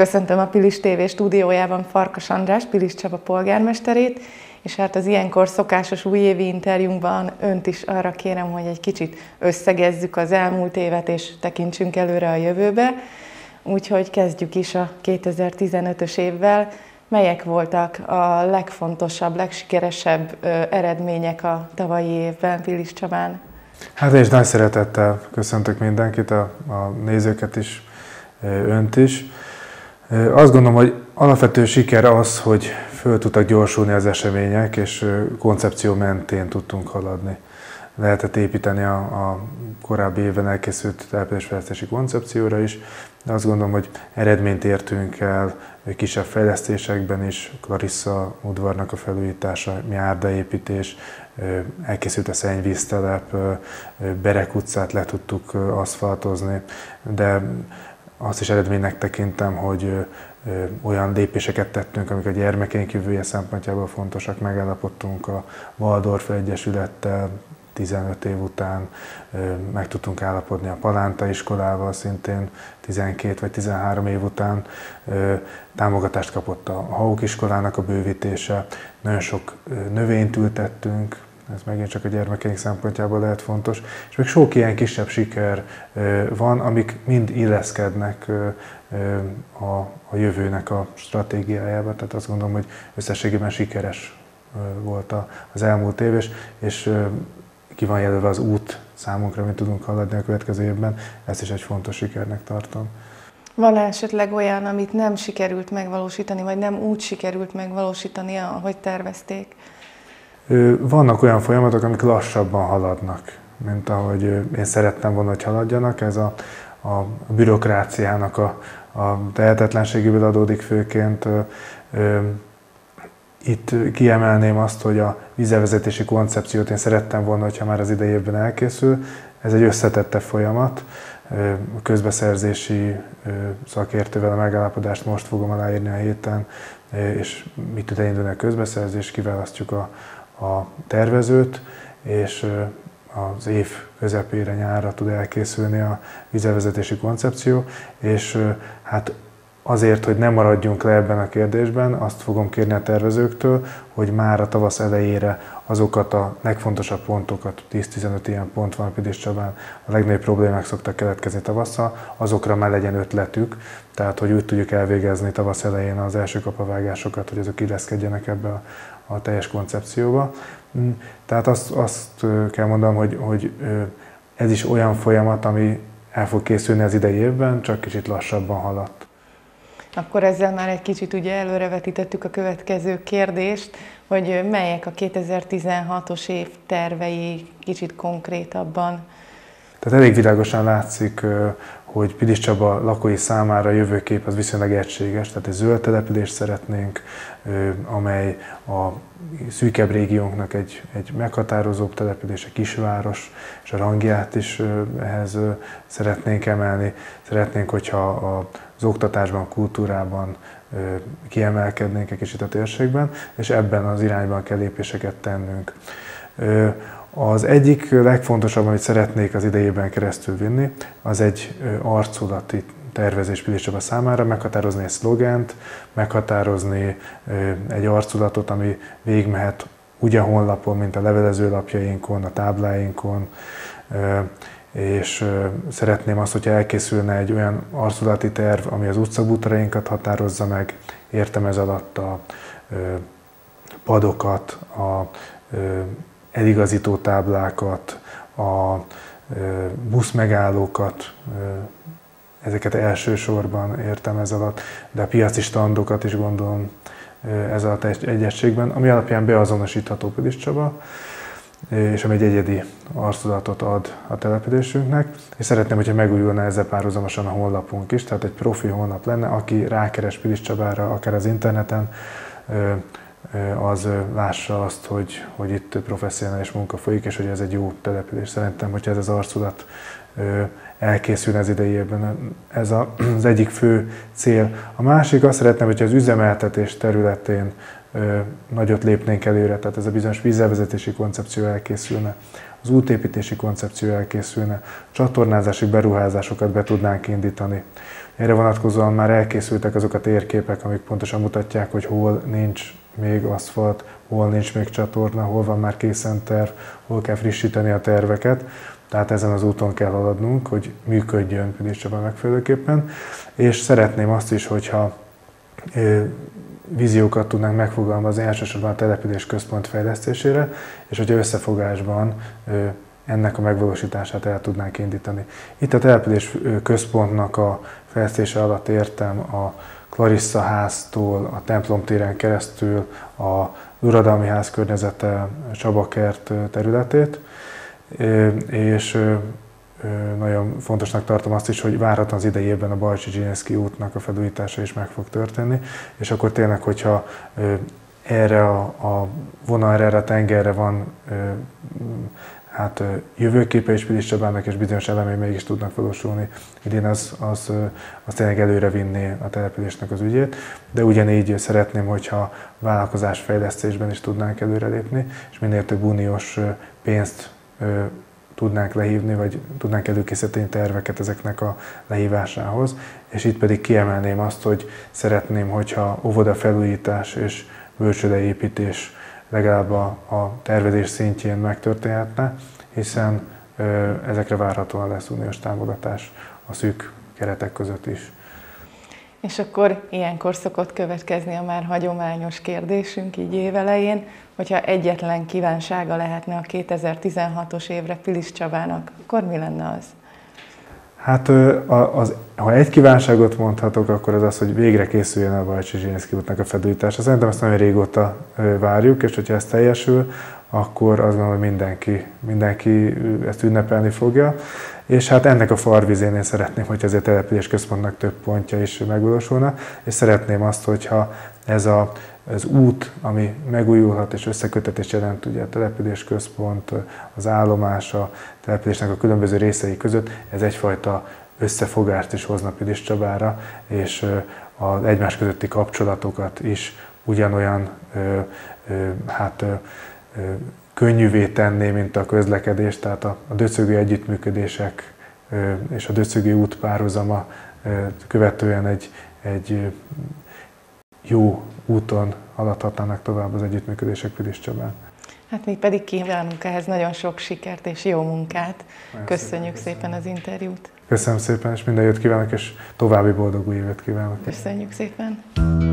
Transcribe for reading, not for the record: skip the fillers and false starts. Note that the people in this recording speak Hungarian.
Köszöntöm a Pilis TV stúdiójában Farkas András, Pilis Csaba polgármesterét, és hát az ilyenkor szokásos újévi interjúnkban önt is arra kérem, hogy egy kicsit összegezzük az elmúlt évet, és tekintsünk előre a jövőbe. Úgyhogy kezdjük is a 2015-ös évvel. Melyek voltak a legfontosabb, legsikeresebb eredmények a tavalyi évben Pilis Csabán? Hát és nagy szeretettel köszöntök mindenkit, a nézőket is, önt is. Azt gondolom, hogy alapvető siker az, hogy föl tudtak gyorsulni az események, és koncepció mentén tudtunk haladni. Lehetett építeni a korábbi évben elkészült településfejlesztési koncepcióra is, de azt gondolom, hogy eredményt értünk el kisebb fejlesztésekben is, Clarissa udvarnak a felújítása, járdaépítés, elkészült a szennyvíztelep, Berek utcát le tudtuk aszfaltozni, de azt is eredménynek tekintem, hogy olyan lépéseket tettünk, amik a gyermekeink jövője szempontjából fontosak. Megállapodtunk a Waldorf Egyesülettel 15 év után, meg tudtunk állapodni a Palánta iskolával szintén 12 vagy 13 év után. Támogatást kapott a Hauk iskolának a bővítése, nagyon sok növényt ültettünk, ez megint csak a gyermekeink szempontjából lehet fontos, és még sok ilyen kisebb siker van, amik mind illeszkednek a jövőnek a stratégiájába, tehát azt gondolom, hogy összességében sikeres volt az elmúlt év, és ki van jelölve az út számunkra, amit tudunk haladni a következő évben, ezt is egy fontos sikernek tartom. Van esetleg olyan, amit nem sikerült megvalósítani, vagy nem úgy sikerült megvalósítani, ahogy tervezték? Vannak olyan folyamatok, amik lassabban haladnak, mint ahogy én szerettem volna, hogy haladjanak. Ez a bürokráciának a tehetetlenségéből adódik főként. Itt kiemelném azt, hogy a vízelvezetési koncepciót én szerettem volna, hogyha már az idei évben elkészül. Ez egy összetettebb folyamat. A közbeszerzési szakértővel a megállapodást most fogom aláírni a héten, és mit tud elindulni a közbeszerzés, kiválasztjuk a tervezőt, és az év közepére, nyárra tud elkészülni a vízelvezetési koncepció, és hát azért, hogy ne maradjunk le ebben a kérdésben, azt fogom kérni a tervezőktől, hogy már a tavasz elejére azokat a legfontosabb pontokat, 10-15 ilyen pont van Pilis Csabán, a legnagyobb problémák szoktak keletkezni tavasszal, azokra már legyen ötletük, tehát hogy úgy tudjuk elvégezni tavasz elején az első kapavágásokat, hogy azok illeszkedjenek ebbe a teljes koncepcióba. Tehát azt kell mondanom, hogy ez is olyan folyamat, ami el fog készülni az idei évben, csak kicsit lassabban haladt. Akkor ezzel már egy kicsit ugye előrevetítettük a következő kérdést, hogy melyek a 2016-os év tervei kicsit konkrétabban? Tehát elég világosan látszik, hogy Pilis Csaba lakói számára a jövőkép az viszonylag egységes, tehát egy zöld települést szeretnénk, amely a szűkebb régiónknak egy meghatározóbb település, egy kisváros, és a rangját is ehhez szeretnénk emelni. Szeretnénk, hogyha az oktatásban, kultúrában kiemelkednénk egy kicsit a térségben, és ebben az irányban kell lépéseket tennünk. Az egyik legfontosabb, amit szeretnék az idejében keresztül vinni, az egy arculati tervezés Pilis Csaba számára, meghatározni egy szlogent, meghatározni egy arculatot, ami végigmehet úgy a honlapon, mint a levelezőlapjainkon, a tábláinkon, és szeretném azt, hogyha elkészülne egy olyan arculati terv, ami az utcabútorainkat határozza meg, értem ez alatt a padokat, a eligazító táblákat, a buszmegállókat, ezeket elsősorban értem ez alatt, de a piaci standokat is gondolom ez alatt egy egységben, ami alapján beazonosítható Pilis Csaba, és ami egy egyedi arculatot ad a településünknek, és szeretném, hogyha megújulna ezzel párhuzamosan a honlapunk is, tehát egy profi honlap lenne, aki rákeres Pilis Csabára, akár az interneten, az lássa azt, hogy itt professzionális munka folyik, és hogy ez egy jó település. Szerintem, hogyha ez az arculat elkészül az idei évben, ez az egyik fő cél. A másik, azt szeretném, hogyha az üzemeltetés területén nagyot lépnénk előre, tehát ez a bizonyos vízelvezetési koncepció elkészülne, az útépítési koncepció elkészülne, csatornázási beruházásokat be tudnánk indítani. Erre vonatkozóan már elkészültek azok a térképek, amik pontosan mutatják, hogy hol nincs még aszfalt, hol nincs még csatorna, hol van már készen terv, hol kell frissíteni a terveket. Tehát ezen az úton kell haladnunk, hogy működjön Pilis Csaba megfelelőképpen. És szeretném azt is, hogyha víziókat tudnánk megfogalmazni elsősorban a település központ fejlesztésére, és hogyha összefogásban ennek a megvalósítását el tudnánk indítani. Itt a település központnak a fejlesztése alatt értem a Clarissa háztól, a templom téren keresztül a Uradalmi ház környezete, Csabakert területét, és nagyon fontosnak tartom azt is, hogy várhatóan az idei évben a Bajcsy-Zsilinszky útnak a felújítása is meg fog történni, és akkor tényleg, hogyha erre a vonalra, erre a tengerre van jövőképe is Pilis Csabának, és bizonyos elemei mégis tudnak valósulni idén, az tényleg előre vinné a településnek az ügyét, de ugyanígy szeretném, hogyha vállalkozásfejlesztésben is tudnánk előrelépni, és minél több uniós pénzt tudnánk lehívni, vagy tudnánk előkészíteni terveket ezeknek a lehívásához. És itt pedig kiemelném azt, hogy szeretném, hogyha óvodafelújítás és bölcsődeépítés legalább a tervezés szintjén megtörténhetne, hiszen ezekre várhatóan lesz uniós támogatás a szűk keretek között is. És akkor ilyenkor szokott következni a már hagyományos kérdésünk így évelején, hogyha egyetlen kívánsága lehetne a 2016-os évre Pilis Csabának, akkor mi lenne az? Hát ha egy kívánságot mondhatok, akkor az az, hogy végre készüljön a Bajcsy-Zsilinszky útnak a felújítása. Szerintem ezt nagyon régóta várjuk, és hogyha ez teljesül, akkor azt gondolom, hogy mindenki ezt ünnepelni fogja. És hát ennek a farvizén én szeretném, hogy ezért a település központnak több pontja is megvalósulna, és szeretném azt, hogyha ez az út, ami megújulhat és összekötetés jelent ugye a település központ, az állomás, a településnek a különböző részei között, ez egyfajta összefogást is hozna Pilis Csabára, és az egymás közötti kapcsolatokat is ugyanolyan könnyűvé tenné, mint a közlekedés, tehát a döcögő együttműködések és a döcögő út párhuzama követően egy jó úton haladhatnának tovább az együttműködések Pilis Csabán. Hát mi pedig kívánunk ehhez nagyon sok sikert és jó munkát. Köszönjük szépen az interjút. Köszönöm szépen, és minden jót kívánok, és további boldog új évet kívánok. Köszönjük szépen.